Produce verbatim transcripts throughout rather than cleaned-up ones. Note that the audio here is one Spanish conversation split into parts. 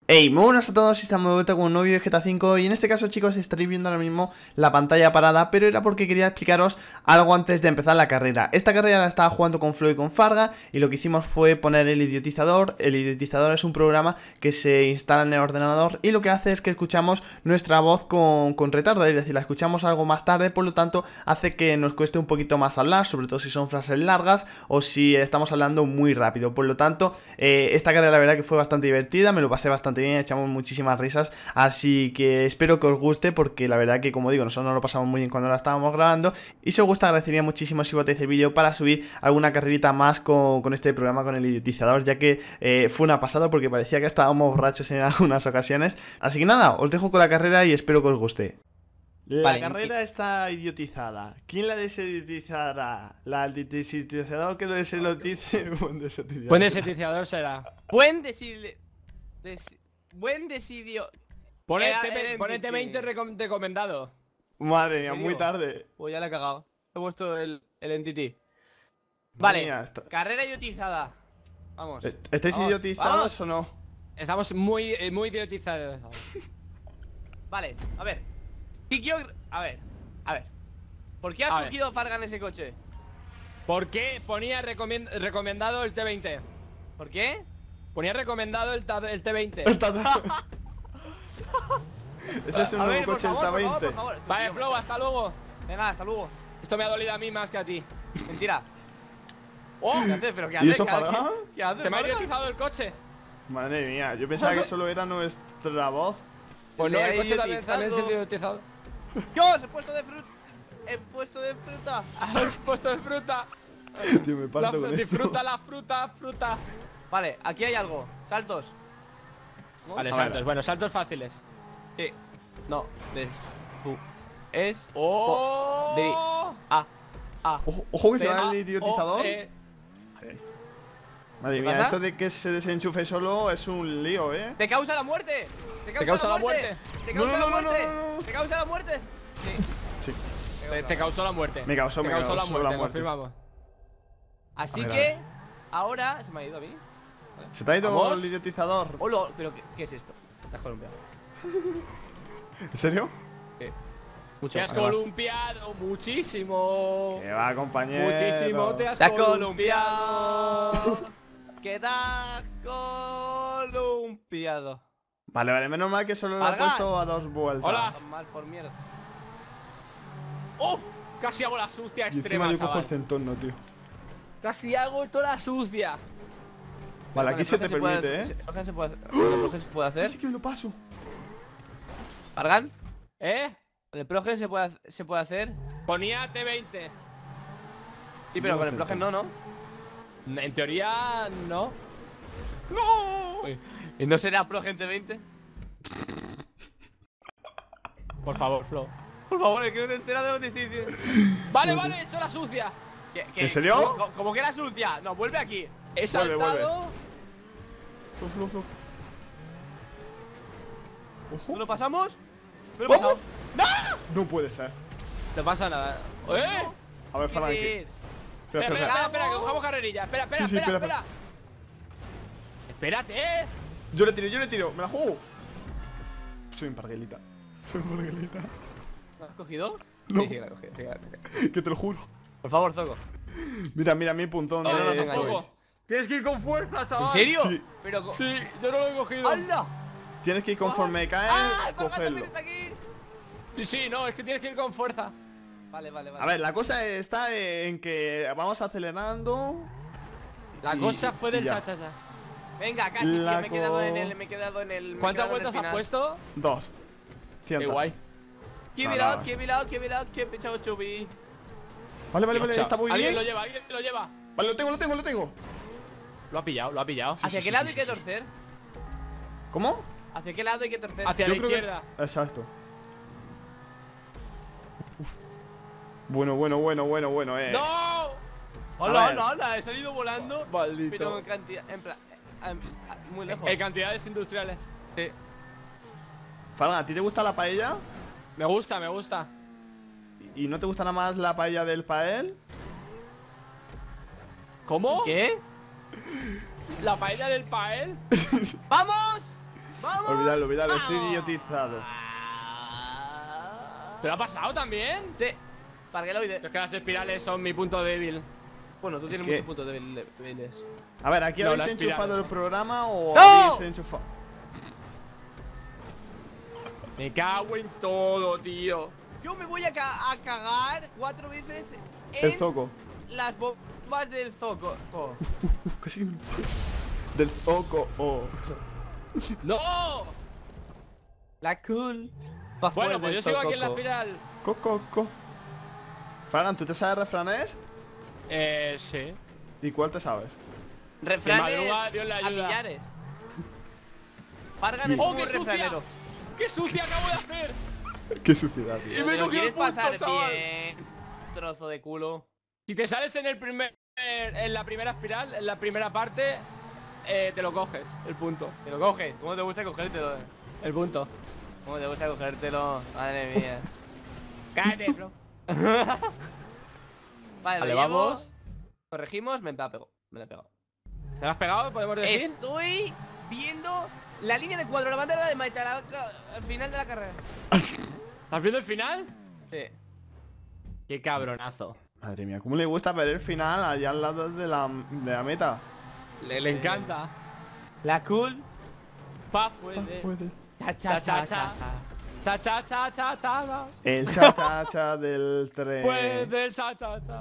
Hey, muy buenas a todos, estamos de vuelta con un nuevo vídeo de G T A cinco y en este caso, chicos, estaréis viendo ahora mismo la pantalla parada, pero era porque quería explicaros algo antes de empezar la carrera. Esta carrera la estaba jugando con Flo y con Farga y lo que hicimos fue poner el idiotizador. El idiotizador es un programa que se instala en el ordenador y lo que hace es que escuchamos nuestra voz con, con retardo, es decir, la escuchamos algo más tarde, por lo tanto hace que nos cueste un poquito más hablar, sobre todo si son frases largas o si estamos hablando muy rápido. Por lo tanto, eh, esta carrera la verdad que fue bastante divertida, me lo pasé bastante bien, echamos muchísimas risas, así que espero que os guste, porque la verdad que, como digo, nosotros nos lo pasamos muy bien cuando la estábamos grabando, y si os gusta agradecería muchísimo si votáis el vídeo para subir alguna carrerita más con, con este programa, con el idiotizador, ya que eh, fue una pasada porque parecía que estábamos borrachos en algunas ocasiones. Así que nada, os dejo con la carrera y espero que os guste. La vale, carrera está idiotizada. ¿Quién la desidiotizará? ¿La desidiotizador que lo desidiotizador? Buen desidiotizador. Buen desidiotizador será. Buen desidiotizador. Des... Buen desidio. Ponete veinte recomendado. Madre mía, muy tarde. Pues ya le he cagado. He puesto el, el entity. Vale, mía, carrera idiotizada. Vamos. ¿Estáis vamos, idiotizados vamos. o no? Estamos muy, muy idiotizados. Vale, a ver. A ver, a ver. ¿Por qué ha cogido Farga en ese coche? ¿Por qué ponía recomendado el T veinte? ¿Por qué? Ponía recomendado el, el T veinte. Ese es un nuevo coche, el T veinte. Vale, Flow, hasta luego. Venga, hasta luego. Esto me ha dolido a mí más que a ti. Mentira. Oh, ¿qué haces? ¿Pero qué ¿Y haces? eso, Farga? ¿Qué haces? ¿Te me ha idiotizado el coche? Madre mía, yo pensaba que solo era nuestra voz. Pues no, el coche también, también se ha idiotizado. ¡Dios! He puesto de fruta. He puesto de fruta. He puesto de fruta. Tío, me parto la, con disfruta esto. la fruta, fruta. Vale, aquí hay algo. Saltos. ¿No? Vale, saltos. Bueno, saltos fáciles. Sí. No. Des. Tu. Es. Oh. De. A. A. Ojo, ojo que se va A, el idiotizador. O, e. Madre mía, esto de que se desenchufe solo es un lío, ¿eh? ¡Te causa la muerte! ¡Te causa, ¿Te causa la, la muerte? muerte? ¡Te causa no, no, la no, muerte! no, no, no. ¿Te causa la muerte? Sí. Sí. Te, te causó la muerte. Me causó, te me causó, causó la muerte, la muerte. confirmamos. Así ver, que ahora se me ha ido a mí. ¿Se te ha ido ¿Vamos? el idiotizador? Hola, pero ¿qué, qué es esto? Te has columpiado. ¿En serio? ¿Qué? Mucho. Te has columpiado muchísimo. Que va, compañero. Muchísimo te has, te has columpiado. columpiado. Que te has columpiado. Vale, vale, menos mal que solo lo he puesto a dos vueltas. Hola. Mal por mierda. ¡Uf! Casi hago la sucia Y extrema, encima yo chaval. cojo el centón, tío. Casi hago toda la sucia. Vale, aquí se te se permite, puede, ¿eh? Se, se puede hacer. ¿El Progen se puede hacer? Así que me lo paso. ¿Pargan? ¿Eh? ¿El Progen se puede, se puede hacer? Ponía T veinte. Sí, pero No, con el Progen no, ¿no? En teoría, no. ¡No! Uy. ¿Y no será Progen T veinte? Por favor, Flo. Por favor, es que no te enteras de lo que estoy diciendo. Vale, vale, he hecho la sucia. ¿Qué, qué? ¿En serio? ¿Cómo, cómo que era sucia? No, vuelve aquí. He saltado. Vuelve, vuelve. Flo, flo, flo. Ojo. ¿No lo pasamos? ¿Me lo he ¡Oh! pasado? ¡No! No puede ser. No pasa nada. ¡Eh! A ver, Fargan, aquí. ¿Qué? Espera, Espera, espera, espera, espera. espera, que cojamos carrerilla. Espera, espera, Sí, sí, espera, espera, espera. Espérate. Yo le tiro, yo le tiro. Me la juego. Soy un parguelita. Soy un parguelita. ¿Lo has cogido? No. Sí, sí, la he cogido, sí, la he cogido. Que te lo juro. Por favor, Zoco. Mira, mira mi puntón. No, no, no, de no, esto. no. Tienes que ir con fuerza, chaval. ¿En serio? Sí. Pero co- Sí, yo no lo he cogido. ¡Hala! Tienes que ir conforme cae, ¡Ah! ¡El Fargan cogerlo. también está aquí! Sí, sí, no, es que tienes que ir con fuerza. Vale, vale, vale. A ver, la cosa está en que vamos acelerando. La Y- cosa fue y del ya. chachacha. Venga, casi, La que me he quedado en co- el. Me he quedado en el. me he ¿Cuántas quedado en el vueltas has final. puesto? Dos. Qué Ciento. guay. Keep No, it no. out, keep it out, keep it out, keep it out, chubby. Vale, vale, vale, Chao. está muy Alguien bien. lo lleva, alguien lo lleva. Vale, lo tengo, lo tengo, lo tengo. Lo ha pillado, lo ha pillado. ¿Hacia sí, qué sí, lado sí, hay que sí. torcer? ¿Cómo? ¿Hacia qué lado hay que torcer? Hacia Yo la creo que- izquierda. Exacto. Uf. Bueno, bueno, bueno, bueno, bueno, eh. ¡No! Hola, A ver. hola, hola, he salido volando. Maldito. Pero en cantidad. En plan. en- en- muy lejos. En cantidades industriales. Sí. Fargan, ¿a ti te gusta la paella? Me gusta, me gusta. ¿Y no te gusta nada más la paella del pael? ¿Cómo? ¿Qué? ¿La paella del pael? ¡Vamos! ¡Vamos! Olvídalo, olvídalo, estoy ¡Vamos! idiotizado. ¿Te lo ha pasado también? Sí. Pargueloide. Es que las espirales son mi punto débil. Bueno, tú tienes que- muchos puntos débil- débiles. A ver, ¿aquí No, habéis las enchufado espirales. el programa o ¡No! habéis enchufado? Me cago en todo, tío. Yo me voy a, ca- a cagar cuatro veces en El zoco. las bombas del zoco. Oh. Uf, casi me- Del zoco, oh. ¡No! La cool. Pa' fuera Bueno, pues del yo sigo aquí en la zococo. espiral. Coco, co. Fagan, ¿tú te sabes refranes? Eh, sí. ¿Y cuál te sabes? Refranes madruga, Dios le a ayuda. millares. Fargan Sí. es ¡Oh, como qué un sucia! refranero. ¡Qué sucia acabo de hacer! Qué suciedad, Y tío. me ¿Te lo cogió el quieres punto, pasar chaval. bien, trozo de culo? Si te sales en el primer en la primera espiral, en la primera parte, eh, te lo coges, el punto. Te lo coges. ¿Cómo te gusta cogértelo? El punto. ¿Cómo te gusta cogértelo? Madre mía. Cállate, bro. Vale, Vale, lo llevo. vamos. Corregimos, me la pegó. Me la he pegado. ¿Te lo has pegado, podemos decir? Estoy viendo la línea de cuadro, la bandera de Maita la- al final de la carrera. ¿Estás viendo el final? Sí. Qué cabronazo. Madre mía, ¿cómo le gusta ver el final allá al lado de la, de la meta? Le, le encanta. La cool. Pa puede. Puede. Cha Cha cha cha. Cha cha cha cha cha. El cha-cha-cha del tren. Puede el cha cha cha.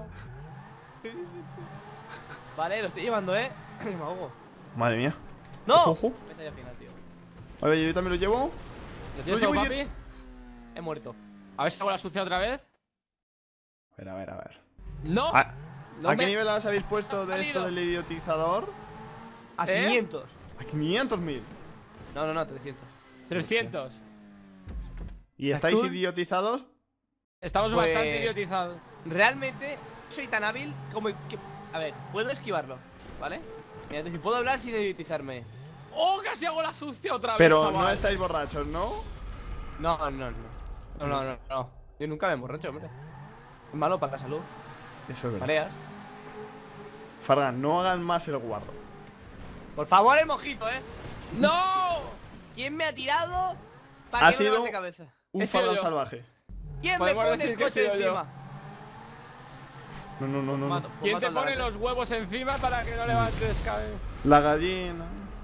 Vale, lo estoy llevando, eh. Me ahogo. Madre mía. ¡No! Ojo, ojo. Me salió al final, tío. A ver, yo también lo llevo. ¿Lo tienes Lo todo, llevo papi? He muerto. A ver si hago la sucia otra vez. A ver, a ver, a ver. No. ¿A, no ¿a me- qué nivel os habéis puesto de salido. esto del idiotizador? A ¿Eh? quinientos. A quinientos mil. No, no, no, trescientos. trescientos. ¿Y estáis cool? idiotizados? Estamos Pues- bastante idiotizados. Realmente soy tan hábil como que... A ver, puedo esquivarlo, ¿vale? Mira, es decir, puedo hablar sin idiotizarme. ¡Oh, casi hago la sucia otra vez, Pero chaval! no estáis borrachos, ¿no? No, no, no. No, no, no, no. Yo nunca me emborracho, hombre. Es malo para la salud. Eso es verdad. Mareas. Fargan, no hagan más el guarro. Por favor, el mojito, ¿eh? ¡No! ¿Quién me ha tirado para Ha que me sido de cabeza? un He sido Fargan yo. salvaje. ¿Quién me Podemos pone decir el que he coche sido yo. encima? No, no, no, no. no. Mato- pues ¿Quién mato te al de pone delante. los huevos encima para que no levantes cabeza? La gallina.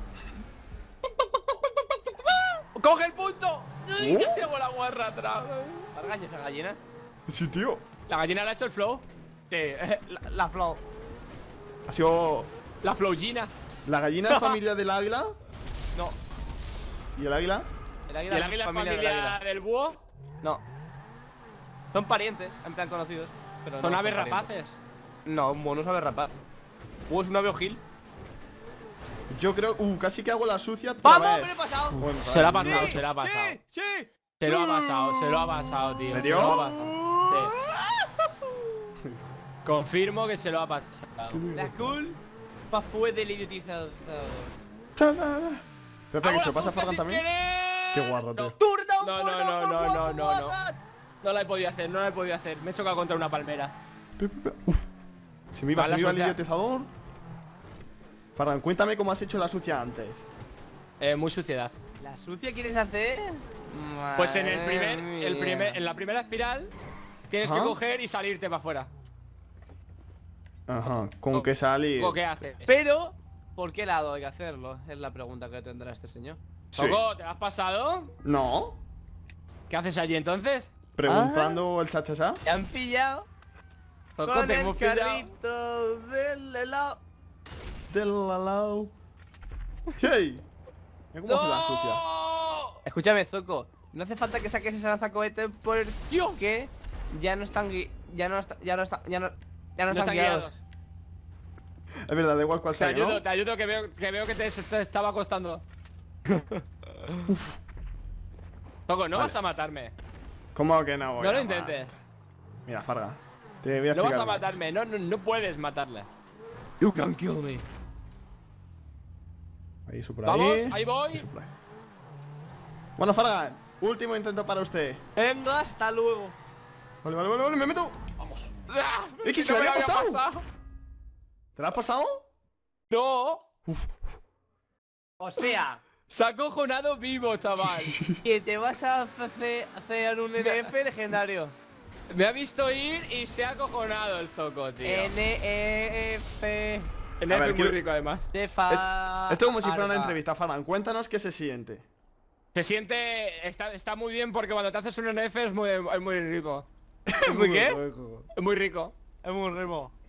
¡Coge el punto! ¡Ay, Uh. casi hago la guarra atrás! Argaña esa gallina. Sí, tío. ¿La gallina le ha hecho el flow? Sí, la, la flow. Ha sido. La flowgina. ¿La gallina es familia del águila? No. ¿Y el águila? El ¿Y águila, el es águila es familia familia del águila. del búho? No. Son parientes, en plan conocidos. Pero ¿Son no aves parientes. rapaces? No, un mono es ave rapaz. ¿O es un ave ojil? Yo creo. Uh, casi que hago la sucia. otra ¡Vamos! vez. ¡Me lo he pasado! Bueno, Se lo ha vale. pasado, se lo ha pasado. ¡Sí! ¡Sí! Se lo ha pasado, se lo ha pasado, tío. ¿Serio? Se lo ha pasado. Sí. Confirmo que se lo ha pasado. La cool pa fue del idiotizador. Tarara. Espera, que ¡Hago se la pasa sucia Fargan sin también. querer! Qué guarro, tío. No. ¡Turn down No, for no, down no, for no, what, no, what, no, what, no. what? No la he podido hacer, no la he podido hacer. Me he chocado contra una palmera. Pe- pe- pe- Uf. Se me iba, Mala se me iba el sucia. idiotizador. Fargan, cuéntame cómo has hecho la sucia antes. Eh, muy suciedad. ¿La sucia quieres hacer? Pues en el Madre primer, el mía. primer, en la primera espiral tienes Ajá. que coger y salirte para afuera. Ajá, con Co- que salir. ¿O qué haces? Pero, ¿por qué lado hay que hacerlo? Es la pregunta que tendrá este señor. Sí. Toco, ¿te lo has pasado? No. ¿Qué haces allí entonces? Preguntando el cha-cha-cha. ¿Te han pillado? Toco, Con te el hemos pillado. carrito del helado. Del lalao. ¡Hey! Mira cómo hace la sucia. ¡No! Escúchame, Zoco. No hace falta que saques ese lanzacohete Tío. porque ya no están gui- ya no está, ya no está, ya no, ya no, No están están guiados. guiados. Es verdad, da igual cuál Te sea, ayudo, ¿no? te ayudo que veo que veo que te, te estaba costando. Toco, no Vale. vas a matarme. ¿Cómo que no voy No a lo ma- intentes. Mira, Farga. Te voy a No vas explicar a una matarme, no, no, no puedes matarle. You can kill me. cosa. Ahí, eso por Vamos, ahí. ahí voy. Eso por ahí. Bueno, Farga, último intento para usted. Venga, hasta luego. Vale, vale, vale, vale, me meto. Vamos. ¡Ah! Es que se no me me había había pasado. ¿Te la has pasado? No. O sea, Se ha acojonado vivo, chaval. Y te vas a hacer, hacer un N F legendario. Me ha visto ir y se ha acojonado el zoco, tío. N E F. N F muy rico, además. De fa. Esto como si fuera una entrevista, Farman. Cuéntanos qué se siente. Se siente... Está, está muy bien porque cuando te haces un N F es muy, es muy rico. ¿Muy qué? Es muy rico. Es muy rimo.